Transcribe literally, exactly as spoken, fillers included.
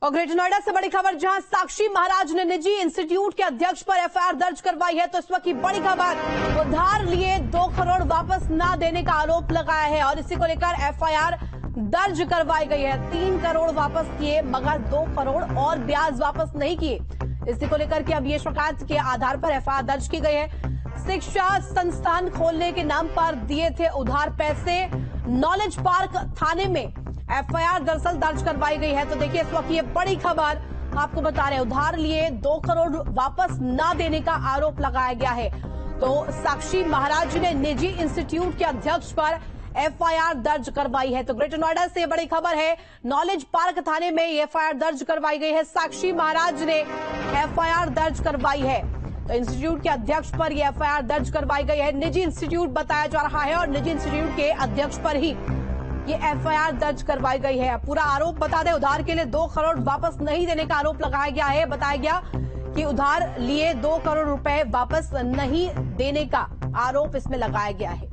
और ग्रेटर नोएडा से बड़ी खबर, जहां साक्षी महाराज ने निजी इंस्टीट्यूट के अध्यक्ष पर एफआईआर दर्ज करवाई है। तो इस वक्त की बड़ी खबर, उधार लिए दो करोड़ वापस ना देने का आरोप लगाया है और इसी को लेकर एफआईआर दर्ज करवाई गई है। तीन करोड़ वापस किए मगर दो करोड़ और ब्याज वापस नहीं किए। इसी को लेकर के अब ये शिकायत के आधार पर एफआईआर दर्ज की गई है। शिक्षा संस्थान खोलने के नाम पर दिए थे उधार पैसे। नॉलेज पार्क थाने में एफआईआर दरअसल दर्ज करवाई गई है। तो देखिए इस वक्त ये बड़ी खबर आपको बता रहे हैं, उधार लिए दो करोड़ वापस ना देने का आरोप लगाया गया है। तो साक्षी महाराज ने निजी इंस्टीट्यूट के अध्यक्ष पर एफआईआर दर्ज करवाई है। तो ग्रेटर नोएडा से बड़ी खबर है, नॉलेज पार्क थाने में एफआईआर दर्ज करवाई गई है। साक्षी महाराज ने एफआईआर दर्ज करवाई है। तो इंस्टीट्यूट के अध्यक्ष पर यह एफआईआर दर्ज करवाई गई है। निजी इंस्टीट्यूट बताया जा रहा है और निजी इंस्टीट्यूट के अध्यक्ष पर ही ये एफआईआर दर्ज करवाई गई है। पूरा आरोप बता दें, उधार के लिए दो करोड़ वापस नहीं देने का आरोप लगाया गया है। बताया गया कि उधार लिए दो करोड़ रुपए वापस नहीं देने का आरोप इसमें लगाया गया है।